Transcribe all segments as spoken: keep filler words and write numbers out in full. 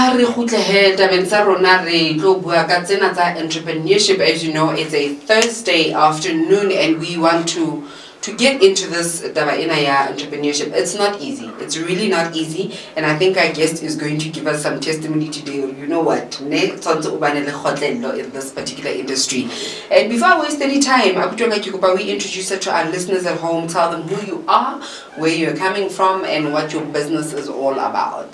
Ha re khutle he tabeng tsa rona re tlo bua ka tsena tsa entrepreneurship. As you know, it's a Thursday afternoon and we want to to get into this taba ena ya entrepreneurship. It's not easy. It's really not easy, and I think our guest is going to give us some testimony today. You know what? Ne tsantse o bane le kgotlello in this particular industry. And before I waste any time, I would like to we introduce it to our listeners at home, tell them who you are, where you're coming from, and what your business is all about.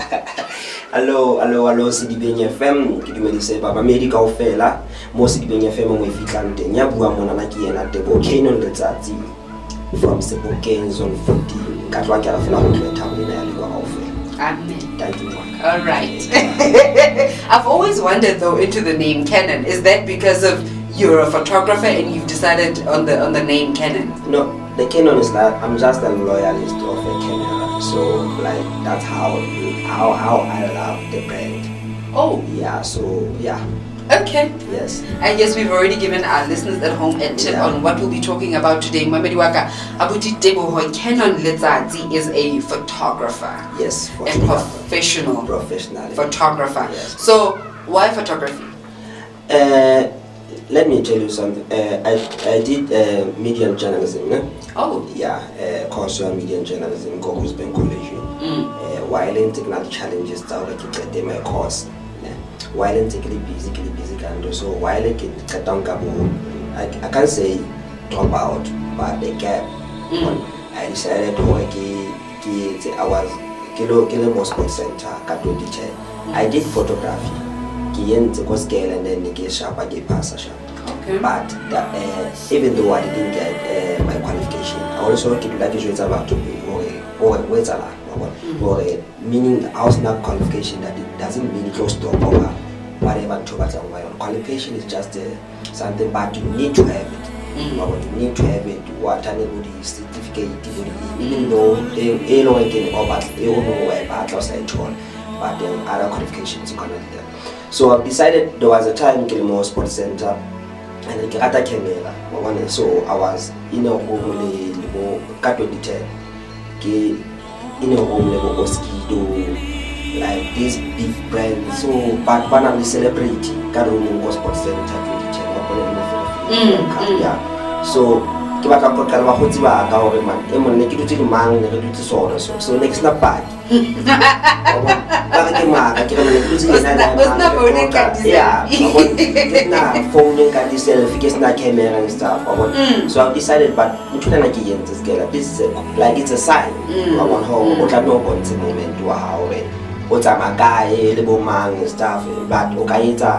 Hello, hello, hello, Sidibeng F M. Ke dumedise baba medi kaofela mo Sidibeng F M mo ifitlang teng ya bua mona na ke yena Tebo Canon Letsatsi from Sebokeng zone fourteen. Ka tloa ke a fela go tla tlhabela ya le kwa kaofela. Amen. Thank you. All right. I've always wondered though into the name Canon. Is that because of you're a photographer and you've decided on the on the name Canon? No, the Canon is like I'm just a loyalist of a camera. So like that's how how how I love the brand. Oh. Yeah, so yeah. Okay. Yes. I guess we've already given our listeners at home a tip yeah. on what we'll be talking about today. Mamedi waka abuti Teboho Canon Letsatsi is a photographer. Yes. A professional. Professional. Photographer. Yes. So why photography? Uh, let me tell you something. Uh, I I did uh, media and journalism. Eh? Oh. Yeah. Uh, course on media and journalism. Go to Bank College. Mm. Uh, while in technical challenges, I like to get my course. While I'm technically busy, busy, and also while I get I I can't say drop out, but the gap. Mm. I decided to work. I was kilo kilo more sports center. I did photography. Because scale and then get sharp, I get pass sharp. Okay. But that, uh, even though I didn't get uh, my qualification, I also keep like it's about to be or or wait a lot. Or meaning house not qualification that it doesn't mean close to power whatever to but qualification is just uh, something but you need to have it. Mm. But you need to have it what anybody certificate even though they know again or but they don't know where but outside all but then other qualifications you cannot do. So I decided there was a time in Kilimo Sports Center and I got a camera. So I was in a home cat twenty ten in a home level Oskido, like this big brand. So, but when I'm the celebrity, Karumungo Sports Center twenty ten, yeah. So, Kiba Kampot Kalwa Hotiba, government, Emon Nekituti Man, Nekituti Soda, so next not bad. Yeah, phoning can self, not camera and stuff. So I've decided, but this is like it's a sign. I want home, what I know about the moment to how what's a guy, little man and stuff, but Okaita.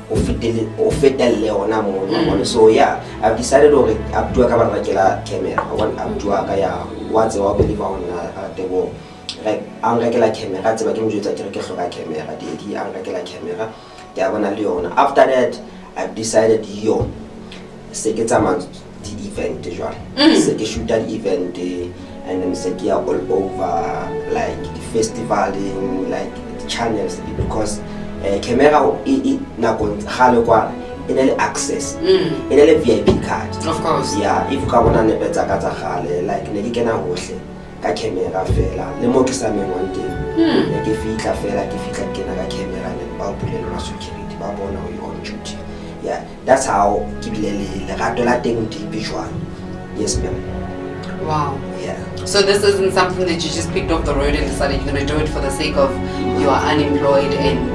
So yeah, I've decided to up to a camera. I want up to a guy once I believe on the wall. Like I'm like a camera, that's what I'm doing. I camera, D I'm like a camera. After that, I've decided yo, second time the event, second shoot that event, and then second all over like the festival, like the channels because. Uh, camera it na kon halo kwa ina access ina le V I P card of course yeah if ka bona ne betsa ka tsa gale like ne ke kena hohle ka camera fela le mo ke sa me one day ne ke fitla fela ke fitla ke na ka camera ne ba bulela security ba bona o on duty yeah that's how ke bilele le gato la teng di visual. Yes ma'am. Wow. Yeah. So this isn't something that you just picked off the road and decided you're going to do it for the sake of you are unemployed and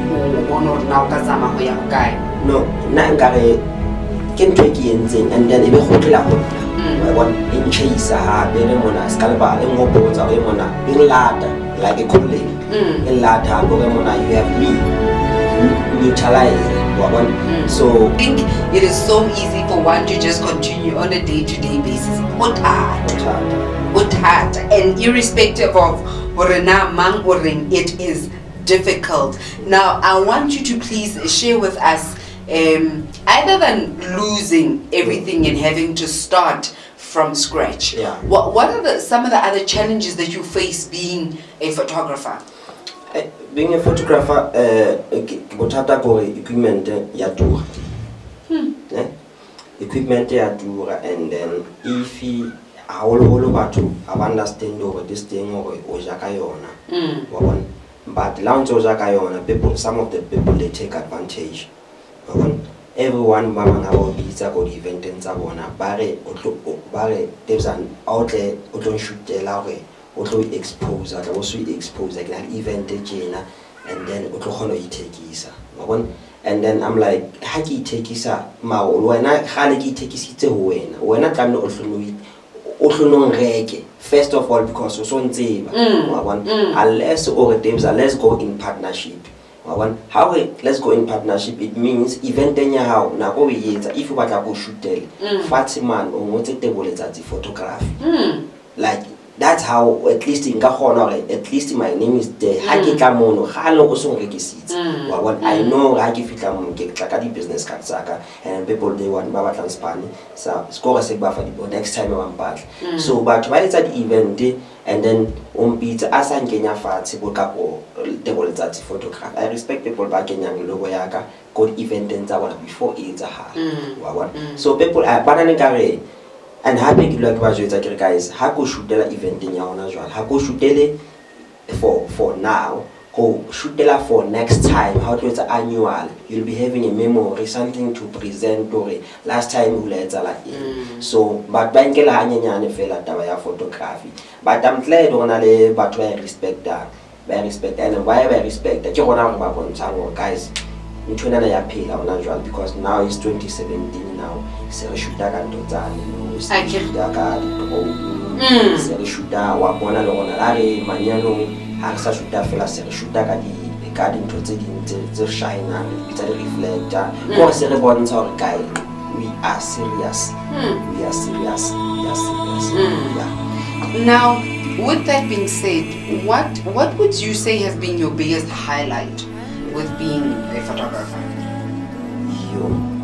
no, na ngare ken tweki yenzeng and then ebe khotla ho I want in chase ha bele mona skalba e ngopotsa e mona e lata like a colleague e lata bo mona you have me neutralized. So I think it is so easy for one to just continue on a day-to-day basis. What hard, what hard, and irrespective of what mang or it is difficult. Now, I want you to please share with us, um, other than losing everything and having to start from scratch. Yeah. What What are the some of the other challenges that you face being a photographer? Uh, being a photographer, bothata gore equipment ya dura. Hmm. Eh? Equipment ya dura, and then if you holo holo batho I understand over this thing or o jaka yona. Mm. but lounge ka people, some of the people they take advantage. Everyone mama ngabo bitsa go event tsa bona bare bare there's an outlet o tlo shootela gore o tlo expose at o so expose like an event jena and then o tlo khona itekisa yabona. And then I'm like ha ke itekisa ma wena gale ke itekisitse ho wena wena tla nne o hlono o hlono reke first of all because o so ntseba yabona unless or there's a let's go in partnership. How we, let's go in partnership, it means event enya how na go yetsa if you batla go shootele Fatiman o ngotse table tsa photography. Like that's how at least in ka khona at least my name is there. Ha ke tla mono ga lo go so rekisitse. I know ha ke fitla mo ke tla ka di business card saka and people they want ba batla Spani so score se ba fa di next time ba mpatla. So but ba etsa di event and then on beat as an Kenya fat go table that photograph. I respect people back in young logo yaka good event and before it's a hard. So people are banana carry and happy like guys how go shoot the event in your as well. How go shoot for for now. Go shoot for next time. How to it's annual. You'll be having a memory, something to present or last time we let like mm. So but bankela hanyanya fela taba ya photography. But I'm glad on ale but I respect that. I respect and why I respect that you gonna ba bontsha guys. Ntwana ya phela ona jwalo because now it's twenty seventeen now. Se re shoota ka ntotsane no se shoota ka di se re shoota wa bona le gona la re manyalo ha sa shoota fela se re shoota ka di ka di ntotse di tse shine it's a reflector go se re bontsha hore guys we are serious we are serious we are serious yeah. Now with that being said, what what would you say has been your biggest highlight with being a photographer? You.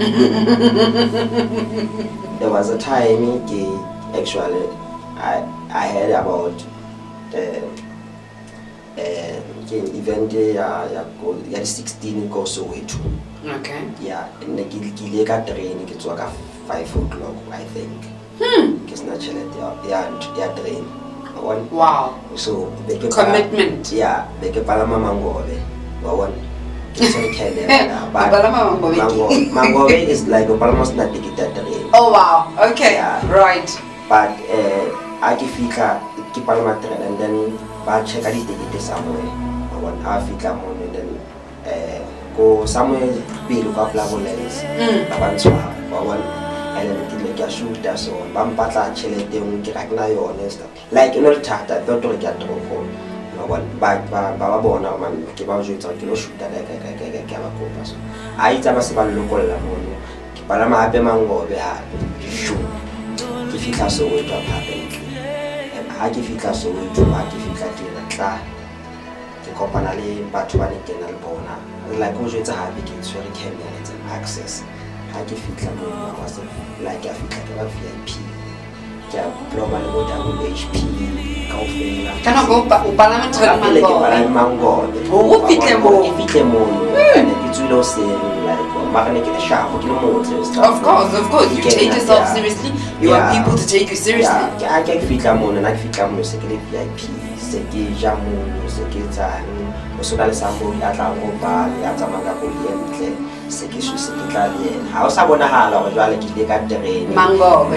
There was a time actually I I heard about the uh, event ya ya sixteen go Soweto. Okay. Yeah, and the kile ka train ke tswa ka five o'clock I think. Hmm. Ke sna chelete ya ya train. Wow. So commitment. Yeah, beke palama Mangobe. One. Mangobe is like a palmas not ticket. Oh wow. Okay. Yeah. Right. But uh I fika keep palama and then but check the ticket somewhere. One Africa and then uh go somewhere bill up level lens. One and then like a shooter so Bampata Chile honest. Like you know chat I thought to get to But Baba Bona man keep out you talk to shoot that I can have I tell us about local Lamono. Palama Happy Mango, they had shoot. If you can so wait up happen. And I give you so wait to I give you cat the company, but one again Albona. Like who's it's a happy kids very convenient and access. I give you Lamono was like a V I P. Yeah, global with H P. Can I go back? Parliament to Mango. Oh, if it's a moon, and it's will say like magnetic sharp. Of course, of course. You take yourself seriously. You want people to take you seriously. I can fit a moon and I fit a secret V I P. Seki Jamu, Sekita, Osodal Sambo, Yatlangopa, Yatamanga, Seki Italian. How Sabona Hala, like they got the rain. Mango,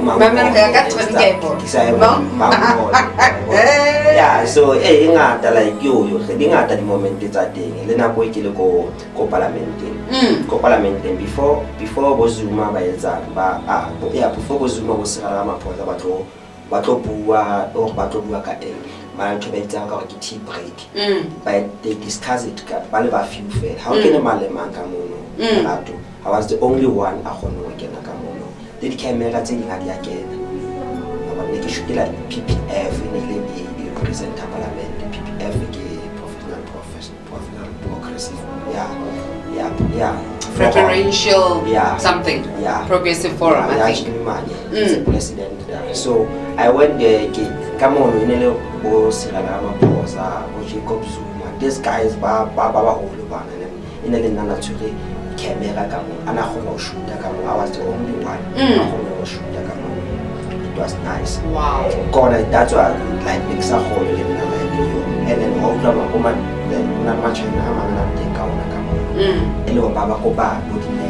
Mango. Yeah, so eh, ingata like you, you ingata the moment it's a thing. Elena boy kilo go go parliament. Go parliament before before Bozuma by Zamba. Ah, yeah, before Bozuma was Sarama for the battle, battle bua or battle buaka. Man to make a tea break. But they discuss it. Baleva few fair. How can a maleman kamono? I was the only one a hono again a kamono. Did camera telling again. About making sure like P P F in a lady represent parliament. P P F professional professional progressive. Yeah, yeah, yeah. Preferential yeah. something. Yeah. Progressive forum. Yeah, I think. He's a president there. So I went there. Come on, we know boss Silagama Posa, Jacob Zuma. This guy is Baba Baba Holuban and in a little naturally camera camo, and a homo shoot the camo. I was the only one. A homo shoot the camo. It was nice. Wow. God, that's why I like mix a hole in the and then all the woman not much in a man and take out a couple. Hello, Baba Koba, put in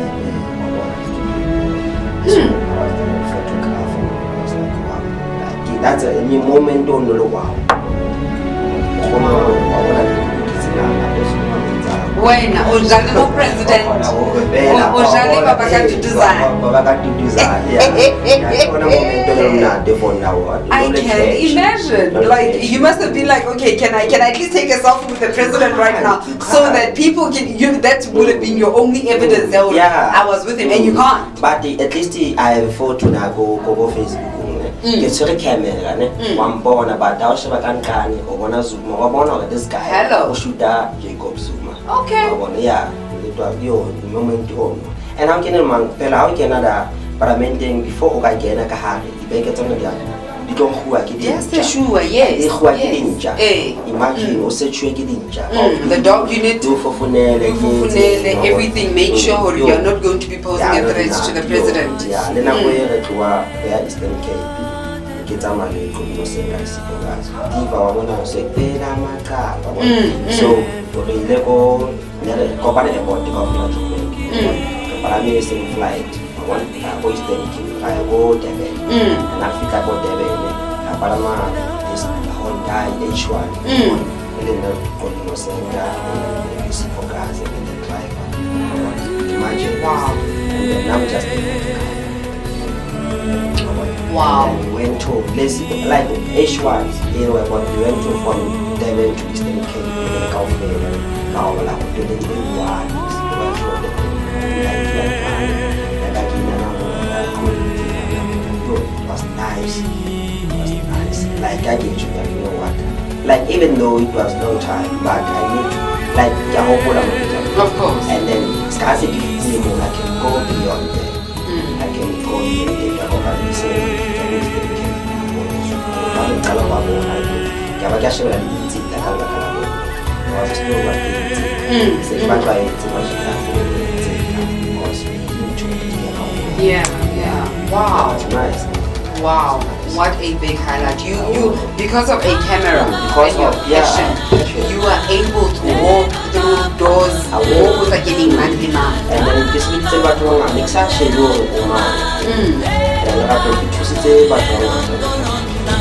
a photograph. That's a new moment on the wow. When Ojale no president, Ojale Baba got to design. Baba got to design. I can imagine. Like you must have been like, okay, can I can I at least take a selfie with the president right now, so that people can. You that would have been your only evidence that would, yeah. I was with him, and you can't. But at least I have photo na go go Facebook. Get to the camera, one born about Dausha Kankani or one of Zuma or one of this guy. Hello. Shuda Jacob Zuma. Okay. Yeah, it was your moment to own. And I'm getting man, Pella Canada, but I maintain before I get a Kahari, the Baker on the gun. You don't who I get yes, sure, yes. Who I get in Jack. Imagine or set you get in Jack. The dog unit, do for Funele, everything, make sure you're not going to be posting a threat to the president. Yeah, then I'm where to where is the K. Kita mali kumi sekarang guys. Tiba orang nak say pera maka. So really ko nere ko pada airport ko flight ko. Para mi sing flight. One ko stay kaya ko debe. Na fika ko debe ni. Para ma this Honda H one. Ile na ko no senga isi ko gas and the driver. Imagine wow. And then I'm just wow. We went to let's like H one, you know, but we went to from Devon to Eastern Cape, in the Gulf area. Now we're like to the one, it was nice. It was nice. Like I get you, you know what? Like even though it was long time, but I need to like of course. And then scarcity feeling I can go beyond there. I can go and take a look at this kalau babu hari, kalau kita sudah diinti, kalau kita kalau babu, harus dua kali. Sebab tu itu masih ada. Yeah, yeah. Wow. That's nice. Wow. What a big highlight. You, you, because of a camera because and your of, passion, yeah, you are able to walk through doors, walk with a getting man demand. And then this week, the battle on the next year, you know, and I have to choose the battle.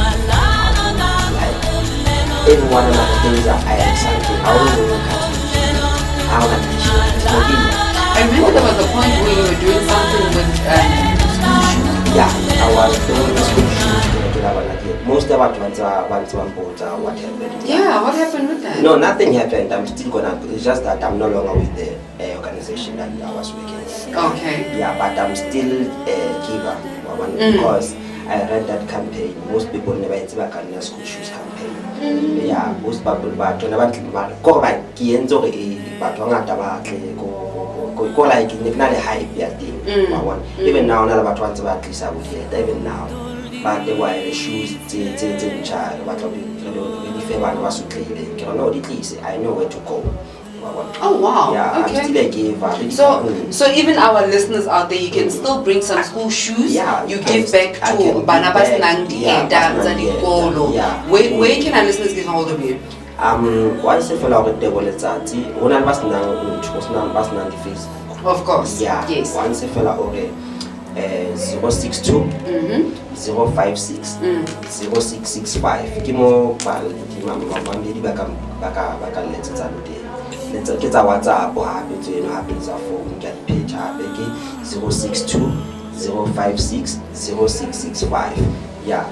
Every one of the things that I am something, I don't know how to do it. I remember there was a point where you were doing something with um, school shoes. Yeah, I was doing the school shoes. Most of it went to one boat or whatever. Yeah, what happened with that? No, nothing happened. I'm still gonna. It's just that I'm no longer with the uh, organization that I was working with. Okay. Yeah, but I'm still a giver mm. because I read that campaign. Most people never enter back on the school shoes campaign. Mm. Yeah, most people but never go back. Kienzo e but one at about go go like not a hype yet. Even now, another about once about this I would hear. Even now. But the wire the shoes, the the the child, but if everyone was to clean it, you know, at least I know where to go. Oh wow! Yeah, okay. I'm still a giver. So, mm. so even our listeners out there, you can still bring some school shoes. Yeah, you give back to Barnabas Nandi and Danzani Polo. Yeah. Where where can our listeners get hold of you? Um, once I follow the table, it's at one of us now, was now bas Nandi Facebook. Of course. Yeah. Yes. Once I follow okay. Uh, zero six two mm-hmm. zero five six mm. zero six six five. Kimo pal di mama mama di baka baka baka let's start there. Let's get our WhatsApp or happy to you know happy to phone get page happy zero six two zero five six zero six six five. Yeah.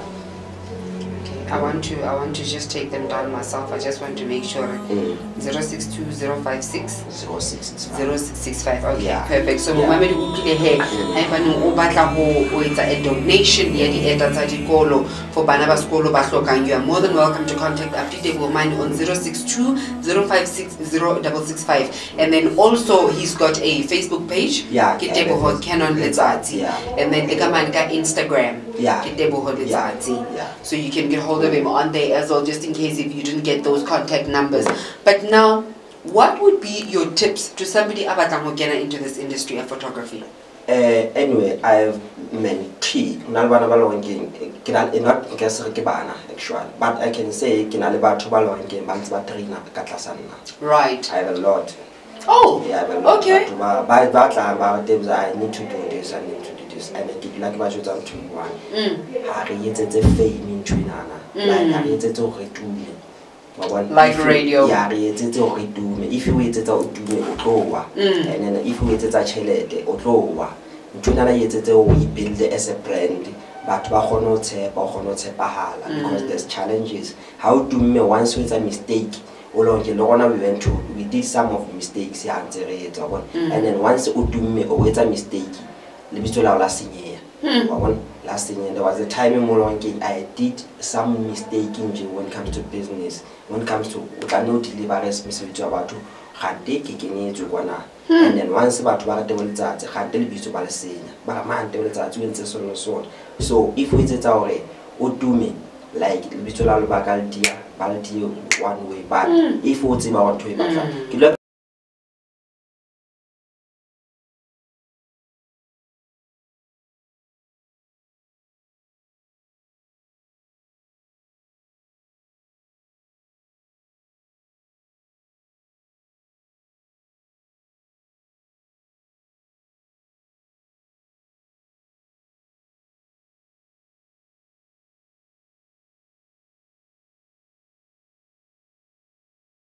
I want to I want to just take them down myself. I just want to make sure mm. zero six two zero five six zero six six five. zero six six five. Okay, yeah. Perfect. So yeah. Mama di ukile he I banu o batla ho o etsa a donation ya di eta tsa dikolo for bana ba sekolo ba hlokang. You are more than welcome to contact Abdi Mine on zero six two zero five six zero six six five. And then also he's got a Facebook page. Yeah. Kiteboho Canon Letsatsi. Yeah. And then Lekamanka Instagram. Yeah. Kiteboho Letsatsi. Yeah. So you can get hold of him on there as well, just in case if you didn't get those contact numbers. But now, what would be your tips to somebody abatlang ho kena into this industry of photography? Uh, anyway, I've mentee na le bana ba leng ke na not ke se ke bana actually, but I can say ke na le batho ba leng ba ntse ba trainer ka tlasa nna. Right. I have a lot. Oh. Yeah, I have a lot. Okay. Ba ba ba tla ba them I need to do this, I need to do this, and ke like ba jotsa ntho e one. Mm. Ha re etsetse fame in twinana. Like ha re etsetse ho re tume. Like radio. Yeah, re etsetse ho re tume. If you etsetsa o tume o tlowa. And then if you etsetsa chelete o tlowa. Ntona na yetsetse o e build as a brand, but ba kgona ho tshepa o kgona ho tshepahala because there's challenges. How to me once with a mistake, o lo nke le gona we went to we did some of mistakes ya ntse re etsa bona, and then once o tumme o etsa mistake le bitso la la senyeya wa bona la senyeya. There was a time mo lo nke I did some mistake in when it comes to business, when it comes to o tla no deliver responsibility wa batho ga te ke kenyetswe kwana. And then once batho ba rate boletsatsi ga te le bitso ba le senya ba ma ante boletsatsi o ntse solo sona. So if we etsetsa hore o tume like le bitso la lo ba ka le dia ba le dia one way, but if o tseba wa ntho e batla ke